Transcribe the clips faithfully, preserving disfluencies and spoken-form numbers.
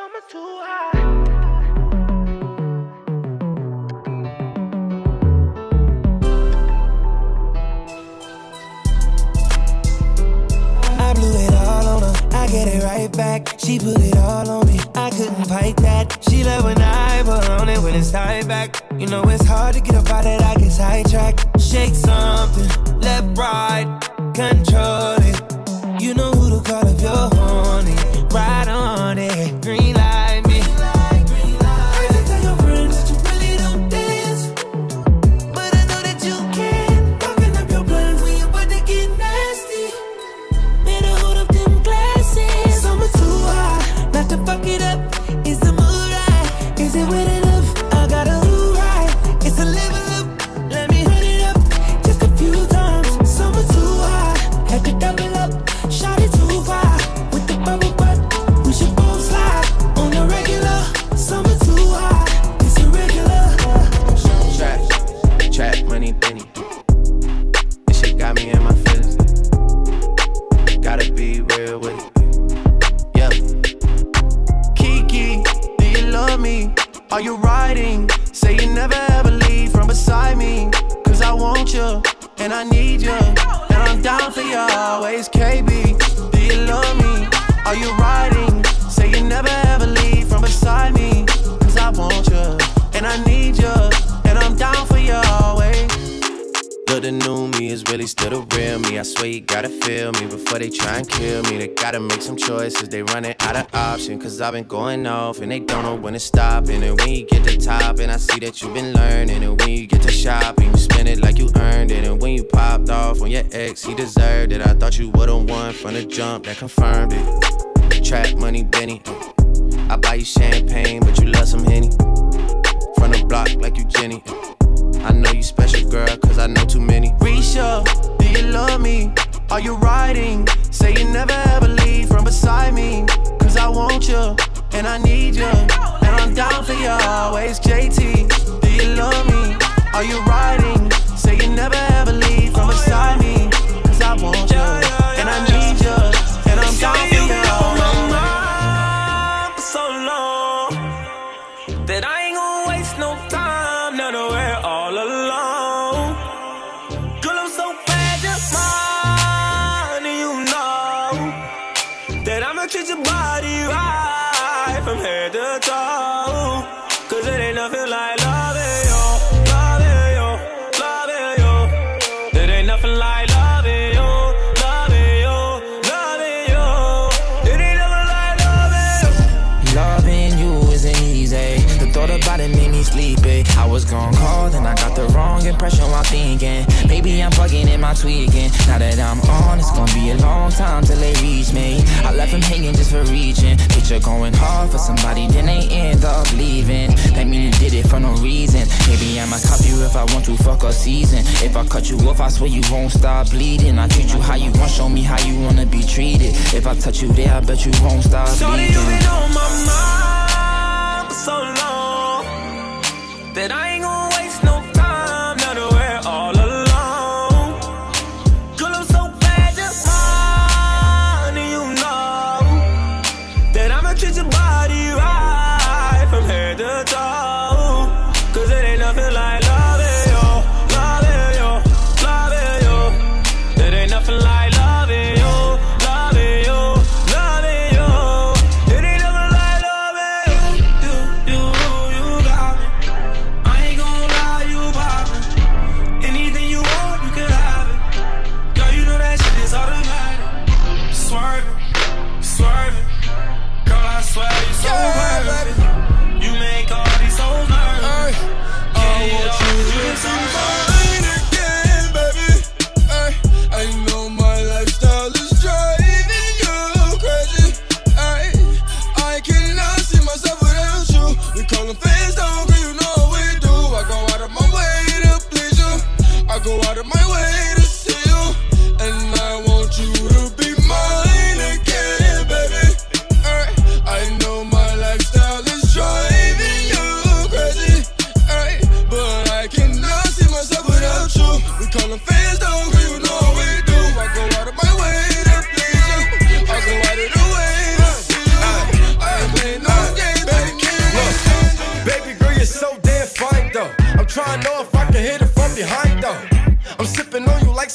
Summer too high. I blew it all on her, I get it right back. She put it all on me, I couldn't fight that. She love when I put on it when it's tied back. You know it's hard to get up out that I get sidetracked. Shake something, left, right, control it. You know who to call if you're horny. Ride on it, green light me. Crazy tell your friends that you really don't dance, but I know that you can. Fucking up your plans when you're about to get nasty. Better hold up them glasses. Summer too high, not to fuck it up. Is the mood right? Is it wet enough? I got a mood right. It's a level up. Let me run it up just a few times. Summer too high, had to double up. Shot it too far with the bubble butt. We should both slide on the regular. Summer too high, it's irregular. Trap, trap, money, penny. This shit got me in my feelings. Gotta be real with it. Yeah. Kiki, do you love me? Are you riding? Say you never ever leave from beside me. Cause I want you, and I need you, and I'm down for you always. K B, do you love me? Are you riding? Say you never ever leave from beside me. Cause I want you, and I need you, and I'm down for you always. Look, the new me is really still the real me. I swear you gotta feel me before they try and kill me. They gotta make some choices, they running out of options. Cause I've been going off and they don't know when to stop. And then when you get to top, and I see that you've been learning. And when you get to shopping, you spend it like you earned it. And when you popped off on your ex, he deserved it. I thought you would've won from the jump, that confirmed it. Trap money, Benny. I buy you champagne, but you love some Henny. From the block like you Jenny. I know you special, girl, cause I know too many. Risha, do you love me? Are you riding? Say you never ever leave from beside me. Cause I want you, and I need you, and I'm down for you always. J T, do you love me? Are you riding? Say you never ever leave from beside me. Cause I want you, and I need you, and I'm down for you always. For so long that I ain't gonna waste no time. Now that we're all alone, girl, I'm so bad just mine. And you know that I'ma treat your body right from head to toe. Cause it ain't nothing like loving you, loving you, loving you. There ain't nothing like loving you, loving you, loving you. It ain't nothing like loving you. Loving you isn't easy. The thought about it made me sleepy. I was gonna call, then I got the wrong impression while thinking maybe I'm bugging in my tweaking. Now that I'm on, it's gonna be a long time till they reach me. I left them hanging just for reaching. Picture going hard for somebody, then they end up leaving. That mean you did it for no reason. Maybe I'ma cop you if I want to fuck a season. If I cut you off, I swear you won't stop bleeding. I treat you how you want, show me how you wanna be treated. If I touch you there, I bet you won't stop bleeding. Shorty, you been on my mind for so long that I ain't gonna waste no time. Now that we're all alone, girl, I'm so bad just mine. And you know that I'ma treat your body right from head to toe. Cause it ain't nothing like loving you, loving you, loving you. There ain't nothing like loving you, loving you, loving you. It ain't nothing like loving you. You, you, you got me. I ain't gon' lie, you poppin'. Anything you want, you can have it. Girl, you know that shit is automatic. Swerving, swerving. Girl, I swear you so bad.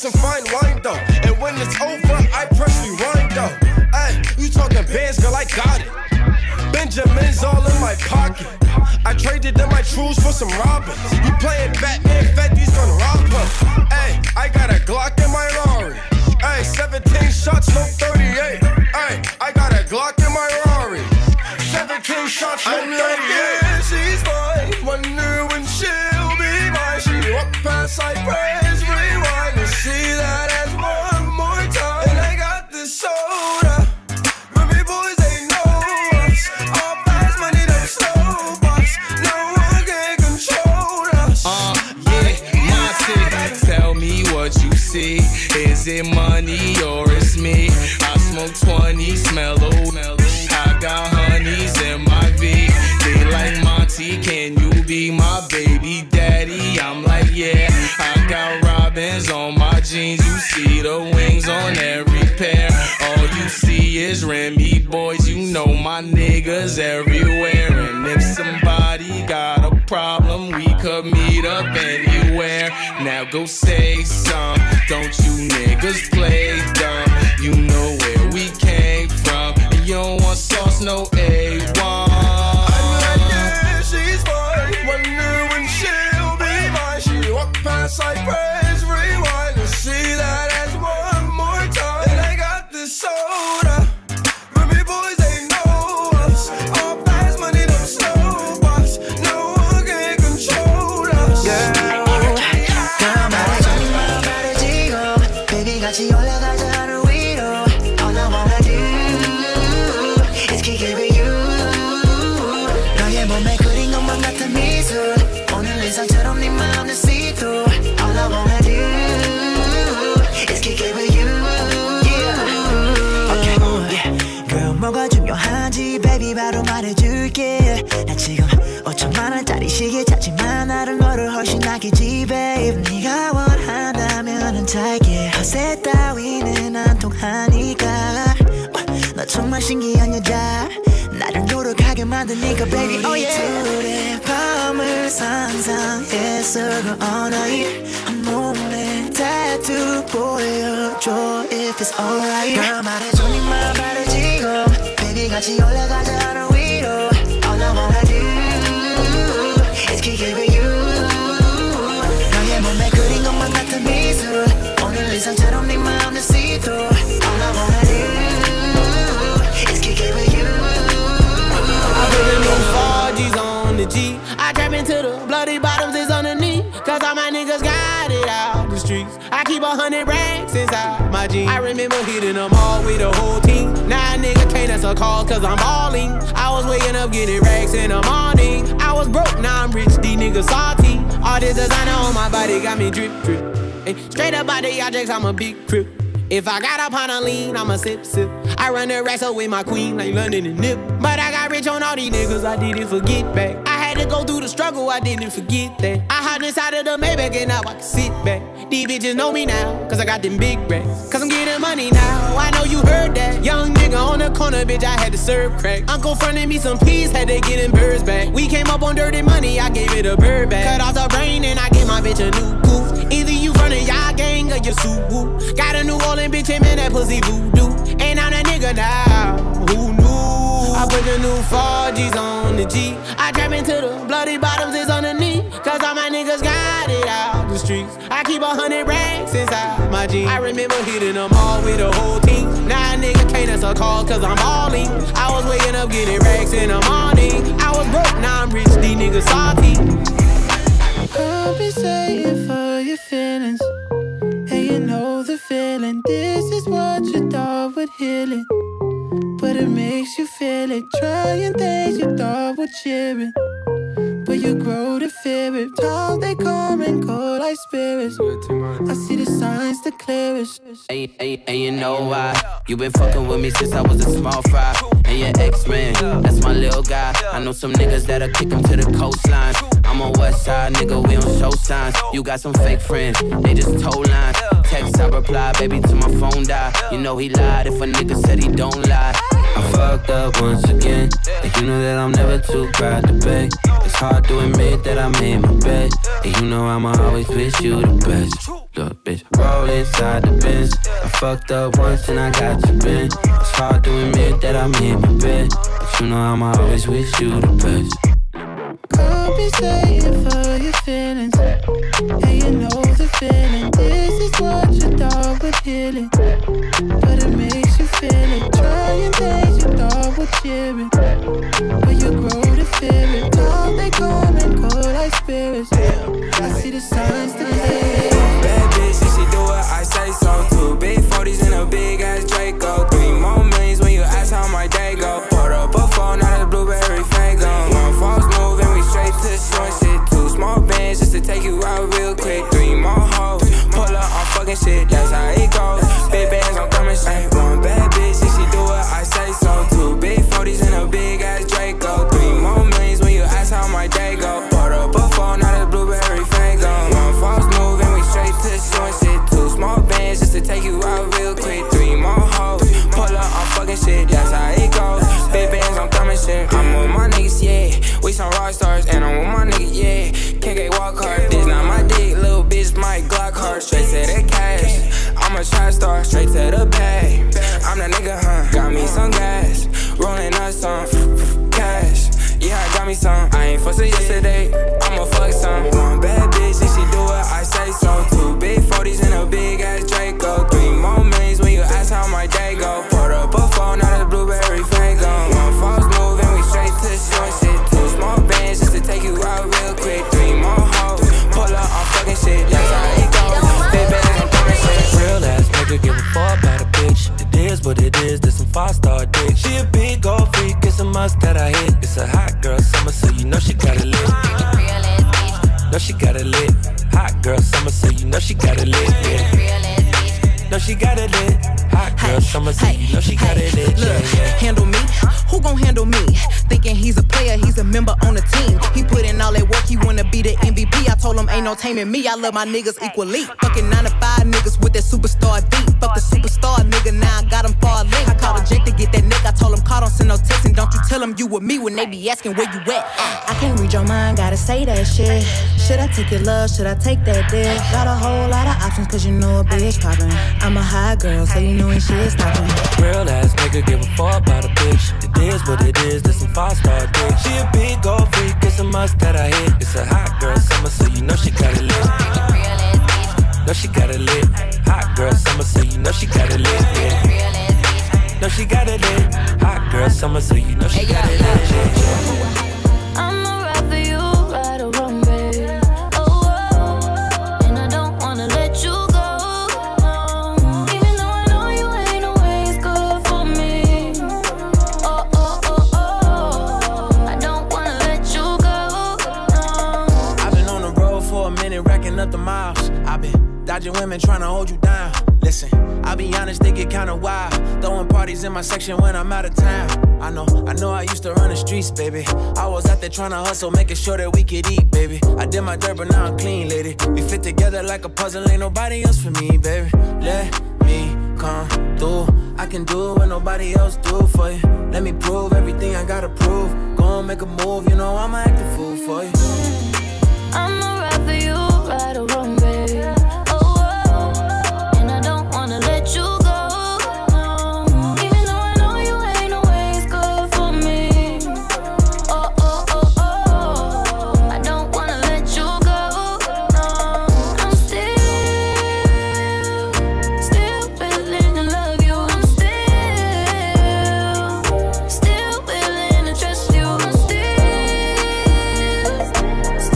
some fine wine though. And when it's over, I press rewind though. Ay, you talking bands, girl, I got it. Benjamin's all in my pocket. I traded in my trues for some robbers. You playing Batman, Fetty's gonna rob her. Ay, I got a Glock in my Rari. Ay, seventeen shots, no thirty-eight. Ay, I got a Glock in my Rari. seventeen shots, no thirty-eight. Yeah, she's mine. Wonder when she'll be mine. She walk past, I press rewind to see that ass one more time. And I got this soda. Remy boys, they know us. All fast money, them slow bucks. No one can control us. Uh, yeah, my city. Tell me what you see. Is it money or it's me? I smoke twenty, smell old. I got honeys in my V. They like Monty, can you be my baby daddy? I'm like, yeah. I got robins on my jeans. You see the wings on every pair. All you see is Remy boys. You know my niggas everywhere. And if somebody got a problem, we could meet up anywhere. Now go say some. Don't you niggas play dumb? You know where we came from. And you don't want sauce, no A one. I'm like, yeah, she's mine. Wonder when she'll be mine. She walk past, I press rewind to see that ass one more time. And I got this soda. Remy boys, they know us. All fast money, them slow bucks. No one can control us. Girl, girl, 말해줘 마 말해지고 baby 같이 올라가자 하늘 위로. All I wanna do is kick it with you. 너의 몸에 그린 것만 같은 미술. 오늘 일상처럼 네 마음을 see through. All I wanna do is kick it with you. Yeah. Okay, yeah. Girl, 뭐가 중요한지 baby 바로 말해줄게. 나 지금 오천만 원짜리 시계 찾지만 다른 거를 훨씬 낫겠지 babe. 네가 원한다면은 잘게. 허세 따위는 안 통하니까. 너 정말 신기한 여자. 나를 노력하게 만드니까 baby oh yeah. 이틀의 밤을 상상했어 그 언어일 한 몸에 tattoo 보여줘 if it's alright. girl 말해줘 네 말 바래지고 baby 같이 올라가자 하늘 위로. All I wanna do is kick it with you. 너의 몸에 그린 것만 같은 미술. 오늘 일상처럼 네 마음을 see through. All I wanna do is kick it with you. I put the new four G's on the G. I trap into the bloody bottoms is underneath. Cause all my niggas got it out the streets. I keep a hundred racks inside my jeans. I remember hitting them all with the whole team. Now a nigga can't answer calls cause I'm balling. I was waking up getting racks in the morning. I was broke, now I'm rich, these niggas salty. All this designer on my body got me drip, drip. Hey, straight up out the objects, I'm a big crip. If I got up on a lean, I'ma sip, sip. I run the racks up with my queen like London and Nip. But I got rich on all these niggas, I didn't forget back. I had to go through the struggle, I didn't forget that. I hopped inside of the Maybach and now I can sit back. These bitches know me now, cause I got them big racks. Cause I'm getting money now, I know you heard that. Young nigga on the corner, bitch, I had to serve crack. Uncle fronted me some peas, had to get them birds back. We came up on dirty money, I gave it a bird back. Cut off the brain and I gave my bitch a new goof. Either you frontin' y'all gang or you Subaru. Got a New Orleans bitch, and man, that pussy voodoo. Ain't on a nigga now, who knew? I put the new four G's on the G. I trap into the bloody bottoms is underneath. Cause all my niggas got it out the streets. I keep a hundred racks inside my jeans. I remember hitting them all with the whole team. Now a nigga can't answer calls cause I'm balling. I was waking up getting racks in the morning. I was broke, now I'm rich, these niggas salty. I'll be saying for your feelings. And you know the feeling. This is what you thought would heal it, but it makes you feel it. Trying things you thought would cheer it, but you grow to fear it. Time they come and go like spirits. I see the signs the clearest. And, and, and you know why? You been fucking with me since I was a small fry. And your ex-man, that's my little guy. I know some niggas that'll kick him to the coastline. I'm on west side, nigga, we don't show signs. You got some fake friends, they just told lines. Text, I reply, baby, till my phone die. You know he lied if a nigga said he don't lie. I fucked up once again, and you know that I'm never too proud to beg. It's hard to admit that I made my bed, and you know I'ma always wish you the best. Look, bitch, roll inside the Benz. I fucked up once and I got you bent. It's hard to admit that I made my bed, but you know I'ma always wish you the best. Compensating for your feelings, and you know the feeling. This is what you thought would heal it, but it makes you feel it. Trying things you thought would cheer it, but you grow to fear it. Now they come and go like spirits. I see the signs to play. Bad bitch, if she do it, I say so too. Big forties and a big ass Draco. Three more millions when you ask how my day go. Poured up a phone, now the blueberry fango. One false move and we straight to short shit. Two small bands just to take you out real quick. Three more hoes, pull up on fucking shit, that's how it goes. Big bands, I'm coming straight. One bad bitch, if she do it, I say so too. Big forties and a big ass Draco. Three more millions when you ask how my day go. Poured up a phone, now the blueberry fango. One false move and we straight to short shit. Two small bands just to take you out real quick. Three more hoes, pull up on fucking shit, that's how it goes. Big bands, I'm coming shit. I'm with my niggas, yeah. We some rock stars, and I'm with my niggas, yeah. K K walk hard, this not my dick, little bitch, my Glock hard. Straight to the cash, I'm a trap star, straight to the bag. I'm that nigga, huh? Got me some gas, rolling up some cash. Yeah, I got me some. I ain't fussing yesterday, I'ma fuck some. One bad bitch, if she do it, I say so. Two big forties and a big ass Draco. Three more millions when you ask how my day go. Poured up a phone, now the blueberry fango. One false move and we straight to short shit. Two small bands just to take you out real quick. Three more hoes, pull up on fucking shit, that's how it goes. Big bands, I'm coming shit. Real ass nigga, give a fuck about a bitch. It is what it is, this some five-star dick. She a big old freak, it's a must that I hit. It's a hot girl summer, so you know she got it lit. Know she got it lit. Hot girl summer, so you know she got it lit, yeah. Know she got it lit. Hot girl summer, so you know she got it lit, yeah, yeah. Handle me? Who gon' handle me? Thinking he's a player, he's a member on the team. He put in all that work, he wanna be the M V P. I told him ain't no taming me, I love my niggas equally. Fucking nine to five niggas with that superstar deep. Fuck the superstar nigga, now I got him far link. I called a Jake to get that nigga, I told him call, don't send no text. And don't you tell him you with me when they be asking where you at. I can't read your mind, gotta say that shit. Should I take your love, should I take that dick? Got a whole lot of options cause you know a bitch poppin'. I'm a high girl, so you know when shit's stoppin'. Real ass nigga, give a fuck about a bitch. It is what it is, this some five-star dick. She a big old freak, it's a must that I hit. It's a hot girl summer, so you know she got it lit. Know she got it lit. Hot girl summer, so you know she got it lit, yeah. Know she got it lit. Hot girl summer, so you know she got it lit, yeah. I'ma ride for you, right or wrong, baby. Oh, oh, and I don't wanna let you go. No. Even though I know you ain't always good for me. Oh, oh, oh, oh, I don't wanna let you go. No. I've been on the road for a minute, racking up the miles. I've been dodging women trying to hold you down. Listen, I'll be honest, they get kinda wild. Throwing parties in my section when I'm out of town. I know, I know I used to run the streets, baby. I was out there trying to hustle, making sure that we could eat, baby. I did my dirt, but now I'm clean, lady. We fit together like a puzzle, ain't nobody else for me, baby. Let me come through. I can do what nobody else do for you. Let me prove everything I gotta prove. Go on, make a move, you know I'ma act a fool for you. I'ma ride for you, right or wrong, baby. Let you go, no. Even though I know you ain't always good for me. Oh, oh, oh, oh, I don't wanna let you go, no. I'm still, still willing to love you. I'm still, still willing to trust you. I'm still,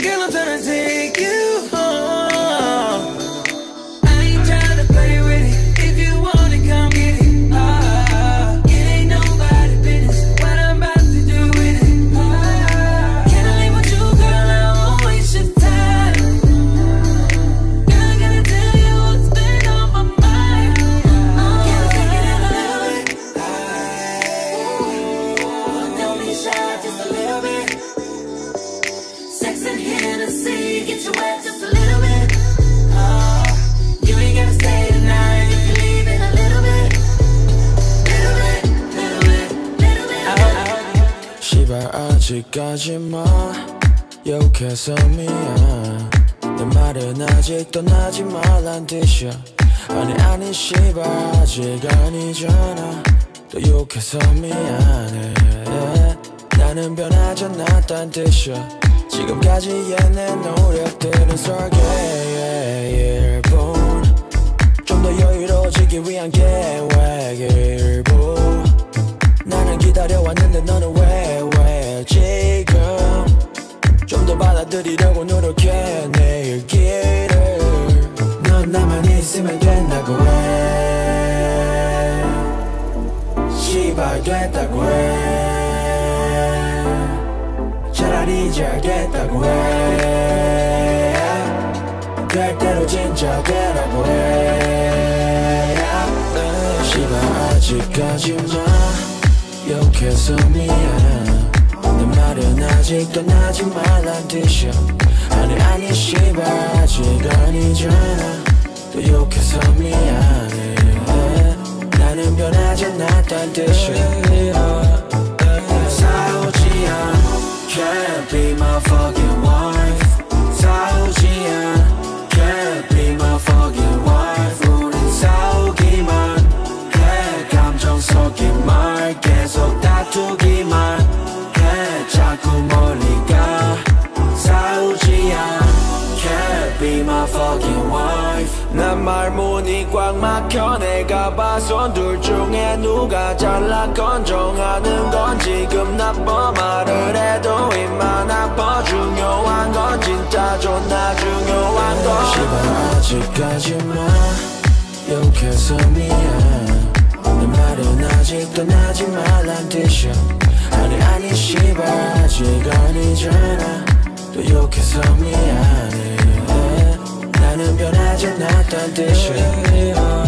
Girl, I'm tryna take you home. I ain't tryna play with it. If you want it, come get it. Ah, it ain't nobody business what I'm about to do with it. Ah, can I leave with you, girl? I won't waste your time. Girl, I gotta tell you what's been on my mind. Oh, can I take it in a little bit? Oh, don't be shy, just a little bit. Sex and Hennessy, get you wet just a little bit. Oh, you ain't gotta stay tonight, you can leave in a little bit. Little bit, little bit, little bit. 시발 아직까지만 욕해서 미안. 내 말은 아직도 나지 말란 뜻이야. 아니 아니 시발 아직 아니잖아. 또 욕해서 미안해. 나는 변하지 않았단 뜻이야. 지금까지의 내 노력들은 설계의 일뿐. 좀 더 여유로워지기 위한 계획일 뿐. 나는 기다려왔는데 너는 왜 왜 지금 좀 더 받아들이려고 노력해 내일 길을. 넌 나만 있으면 된다고 해. 시발 됐다고 해. 차라리 잘 됐다고 해. 될 대로 진짜 되라고 해. 시발 아직까지만 욕해서 미안. 내 말은 아직도 나지 말란 뜻이야. 아니 아니 시발 아직 아니잖아. 또 욕해서 미안해. 나는 변하지 않았단 뜻이야. 싸우지 않아. Can't be my fucking wife. 싸우지 않아. Can't be my fucking wife. 우린 싸우기만 해. 감정 섞인 말 계속 다투기만 해. 자꾸 멀리 가. 싸우지 않아. Can't be my fucking wife. 난 말문이 꽉 막혀. 내가 봐선 둘 중에 누가 잘났건 정하는 건 지금 나빠. 말을 해도 입만 아파. 중요한 건 진짜 존나 중요한 건 시발 아직까지만 욕해서 미안. 내 말은 아직도 나지 말란 뜻이야. 아니 아니 시발 아직 아니잖아. 또 욕해서 미안해. 나는 변하지 않았단 뜻이야.